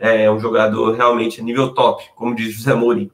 é um jogador realmente nível top, como diz José Mourinho.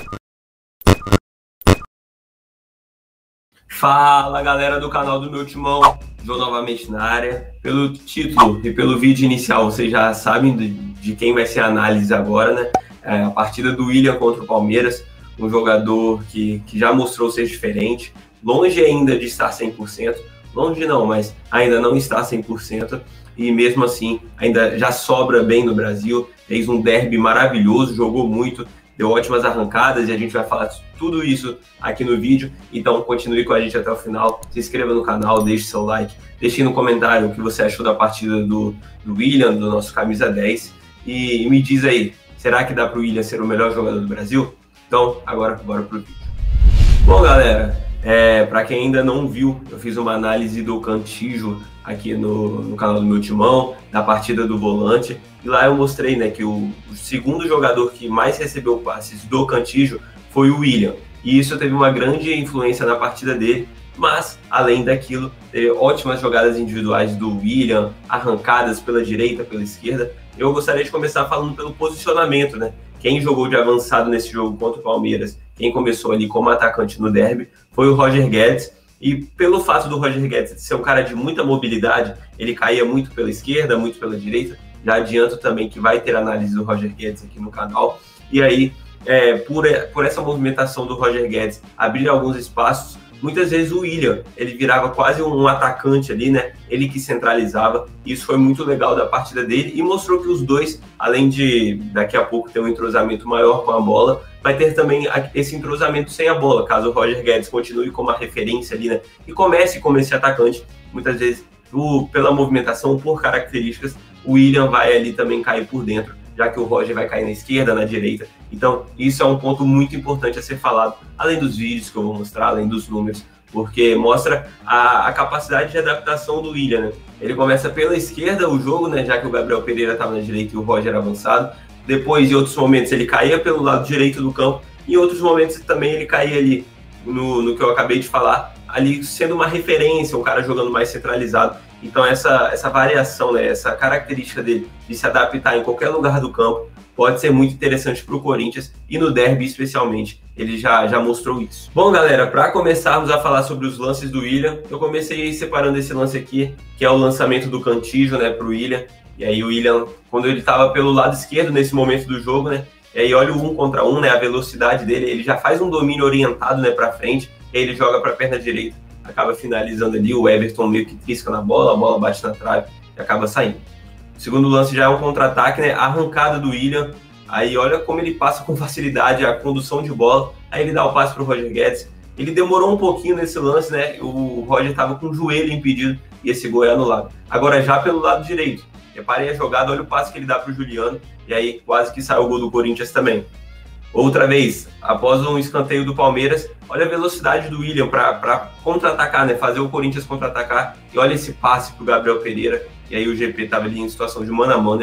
Fala, galera do canal do meu timão, João novamente na área. Pelo título e pelo vídeo inicial, vocês já sabem de quem vai ser a análise agora, né? A partida do Willian contra o Palmeiras, um jogador que já mostrou ser diferente, longe ainda de estar 100%, longe não, mas ainda não está 100%, e mesmo assim ainda já sobra bem no Brasil, fez um derby maravilhoso, jogou muito, deu ótimas arrancadas e a gente vai falar de tudo isso aqui no vídeo. Então continue com a gente até o final, se inscreva no canal, deixe seu like, deixe no comentário o que você achou da partida do Willian, do nosso camisa 10, e me diz aí, será que dá para o Willian ser o melhor jogador do Brasil? Então agora bora pro vídeo. Bom, galera, para quem ainda não viu, eu fiz uma análise do Cantillo aqui no canal do meu timão, da partida do volante, e lá eu mostrei, né, que o segundo jogador que mais recebeu passes do Cantillo foi o Willian, e isso teve uma grande influência na partida dele, mas além daquilo, teve ótimas jogadas individuais do Willian, arrancadas pela direita, pela esquerda. Eu gostaria de começar falando pelo posicionamento, né? Quem jogou de avançado nesse jogo contra o Palmeiras, quem começou ali como atacante no derby, foi o Roger Guedes. E pelo fato do Roger Guedes ser um cara de muita mobilidade, ele caía muito pela esquerda, muito pela direita. Já adianto também que vai ter análise do Roger Guedes aqui no canal. E aí, por essa movimentação do Roger Guedes abrir alguns espaços, muitas vezes o Willian, ele virava quase um atacante ali, né? Ele que centralizava. Isso foi muito legal da partida dele e mostrou que os dois, além de daqui a pouco ter um entrosamento maior com a bola, vai ter também esse entrosamento sem a bola, caso o Roger Guedes continue como uma referência ali, né? E comece como esse atacante, muitas vezes pela movimentação, por características, o Willian vai ali também cair por dentro, já que o Roger vai cair na esquerda, na direita. Então, isso é um ponto muito importante a ser falado, além dos vídeos que eu vou mostrar, além dos números, porque mostra a capacidade de adaptação do Willian, né? Ele começa pela esquerda o jogo, né, já que o Gabriel Pereira estava na direita e o Roger avançado. Depois, em outros momentos, ele caía pelo lado direito do campo. Em outros momentos também ele caía ali, no que eu acabei de falar, ali sendo uma referência, um cara jogando mais centralizado. Então essa variação, né, essa característica dele de se adaptar em qualquer lugar do campo pode ser muito interessante para o Corinthians e no derby especialmente, ele já mostrou isso. Bom, galera, para começarmos a falar sobre os lances do Willian, eu comecei separando esse lance aqui, que é o lançamento do Cantillo, né, para o Willian. E aí o Willian, quando ele estava pelo lado esquerdo nesse momento do jogo, né, e aí olha o 1 contra 1, né, a velocidade dele, ele já faz um domínio orientado, né, para frente, e aí ele joga para a perna direita, acaba finalizando ali, o Everton meio que trisca na bola, a bola bate na trave e acaba saindo. O segundo lance já é um contra-ataque, né, a arrancada do Willian, aí olha como ele passa com facilidade a condução de bola, aí ele dá o passe para o Roger Guedes. Ele demorou um pouquinho nesse lance, né, o Roger estava com o joelho impedido e esse gol é anulado. Agora já pelo lado direito, reparem a jogada, olha o passe que ele dá para o Juliano, e aí quase que sai o gol do Corinthians também. Outra vez, após um escanteio do Palmeiras, olha a velocidade do Willian para contra-atacar, né? Fazer o Corinthians contra-atacar. E olha esse passe para o Gabriel Pereira. E aí o GP estava ali em situação de mano a mano e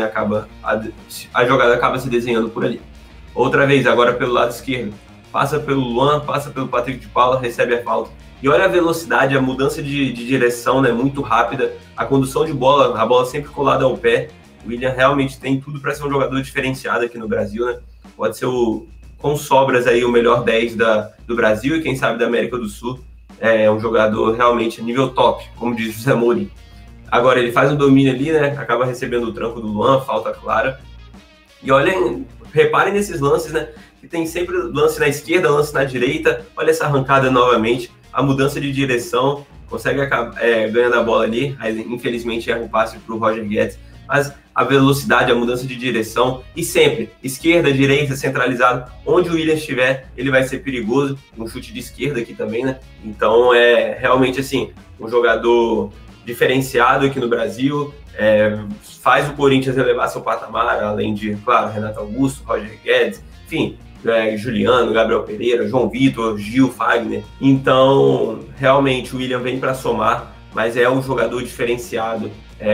a jogada acaba se desenhando por ali. Outra vez, agora pelo lado esquerdo. Passa pelo Luan, passa pelo Patrick de Paula, recebe a falta. E olha a velocidade, a mudança de direção, né? Muito rápida. A condução de bola, a bola sempre colada ao pé. O Willian realmente tem tudo para ser um jogador diferenciado aqui no Brasil, né? Pode ser com sobras aí o melhor 10 do Brasil e quem sabe da América do Sul. É um jogador realmente nível top, como diz José Mourinho. Agora ele faz um domínio ali, né? Acaba recebendo o tranco do Luan, falta clara. E olhem, reparem nesses lances, né? Que tem sempre lance na esquerda, lance na direita. Olha essa arrancada novamente, a mudança de direção, consegue ganhando a bola ali. Aí, infelizmente erra o passe para o Roger Guedes. Mas a velocidade, a mudança de direção e sempre esquerda, direita, centralizado, onde o Willian estiver, ele vai ser perigoso. Um chute de esquerda aqui também, né? Então é realmente assim, um jogador diferenciado aqui no Brasil, faz o Corinthians elevar seu patamar, além de, claro, Renato Augusto, Roger Guedes, enfim, Juliano, Gabriel Pereira, João Vitor, Gil, Fagner. Então, realmente o Willian vem para somar, mas é um jogador diferenciado,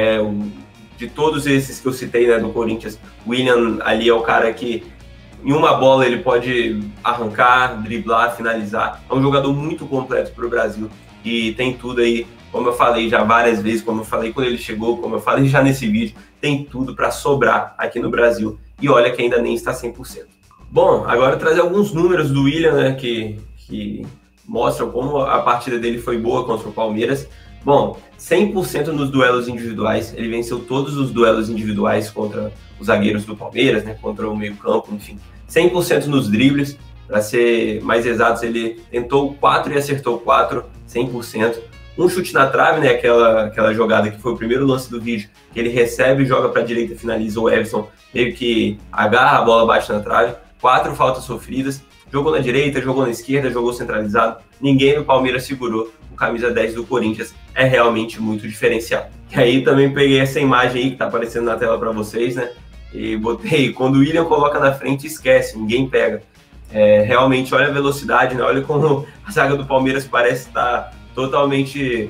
de todos esses que eu citei, né, do Corinthians, o Willian ali é o cara que em uma bola ele pode arrancar, driblar, finalizar. É um jogador muito completo para o Brasil e tem tudo aí, como eu falei já várias vezes, como eu falei quando ele chegou, como eu falei já nesse vídeo, tem tudo para sobrar aqui no Brasil. e olha que ainda nem está 100%. Bom, agora trazer alguns números do Willian, né, que mostram como a partida dele foi boa contra o Palmeiras. Bom, 100% nos duelos individuais, ele venceu todos os duelos individuais contra os zagueiros do Palmeiras, né, contra o meio-campo, enfim. 100% nos dribles, para ser mais exatos, ele tentou 4 e acertou 4, 100%. Um chute na trave, né, aquela jogada que foi o primeiro lance do vídeo, que ele recebe, joga para a direita, finaliza, o Everson meio que agarra, a bola bate na trave. 4 faltas sofridas, jogou na direita, jogou na esquerda, jogou centralizado, ninguém no Palmeiras segurou. O camisa 10 do Corinthians é realmente muito diferencial. E aí também peguei essa imagem aí que tá aparecendo na tela para vocês, né? E botei, quando o Willian coloca na frente, esquece, ninguém pega. Realmente, olha a velocidade, né? Olha como a zaga do Palmeiras parece estar totalmente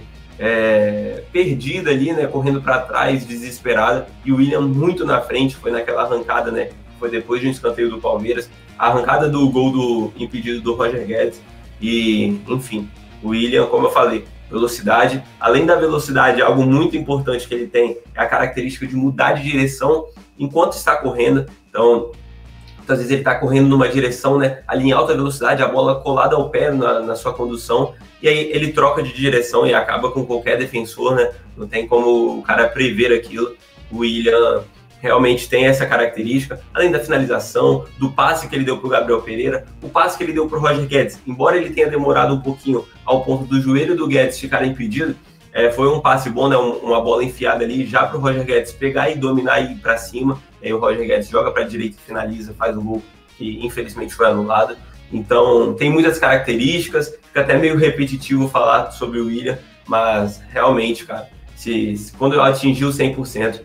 perdida ali, né? Correndo para trás, desesperada. E o Willian muito na frente, foi naquela arrancada, né? Foi depois de um escanteio do Palmeiras. A arrancada do gol do impedido do Roger Guedes. E, enfim, o Willian, como eu falei, velocidade. Além da velocidade, algo muito importante que ele tem é a característica de mudar de direção enquanto está correndo. Então, muitas vezes ele está correndo numa direção, né, ali em alta velocidade, a bola colada ao pé na sua condução, e aí ele troca de direção e acaba com qualquer defensor, né? Não tem como o cara prever aquilo. O Willian realmente tem essa característica, além da finalização, do passe que ele deu para o Gabriel Pereira, o passe que ele deu para o Roger Guedes, embora ele tenha demorado um pouquinho ao ponto do joelho do Guedes ficar impedido, foi um passe bom, né? Uma bola enfiada ali já para o Roger Guedes pegar e dominar e ir para cima. E aí o Roger Guedes joga para a direita e finaliza, faz o gol que infelizmente foi anulado. Então tem muitas características, fica até meio repetitivo falar sobre o Willian, mas realmente, cara, quando eu atingir o 100%,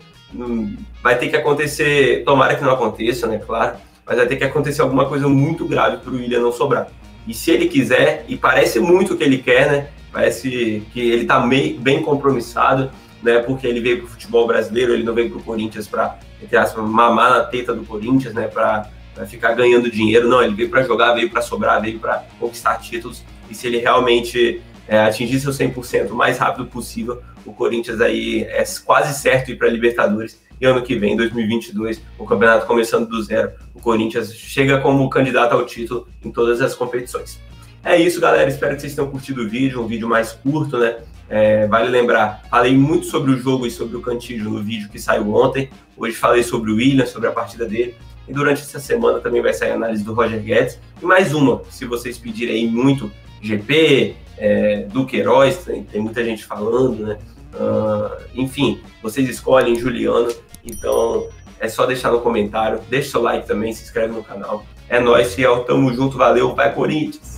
vai ter que acontecer, tomara que não aconteça, né, claro, mas vai ter que acontecer alguma coisa muito grave para o Willian não sobrar. E se ele quiser, e parece muito que ele quer, né, parece que ele está bem compromissado, né, porque ele veio para o futebol brasileiro, ele não veio para o Corinthians para, entre aspas, mamar na teta do Corinthians, né, para ficar ganhando dinheiro, não, ele veio para jogar, veio para sobrar, veio para conquistar títulos, e se ele realmente atingir seu 100% o mais rápido possível, o Corinthians aí é quase certo ir para a Libertadores, e ano que vem, 2022, o campeonato começando do zero, o Corinthians chega como candidato ao título em todas as competições. É isso, galera, espero que vocês tenham curtido o vídeo, um vídeo mais curto, né? Vale lembrar, falei muito sobre o jogo e sobre o Cantillo no vídeo que saiu ontem, hoje falei sobre o Willian, sobre a partida dele, e durante essa semana também vai sair a análise do Roger Guedes, e mais uma, se vocês pedirem aí muito, GP, do Queiroz, tem muita gente falando, né? Enfim, vocês escolhem, Juliano, então é só deixar no comentário, deixa seu like também, se inscreve no canal. É nóis, fiel, tamo junto, valeu, vai Corinthians!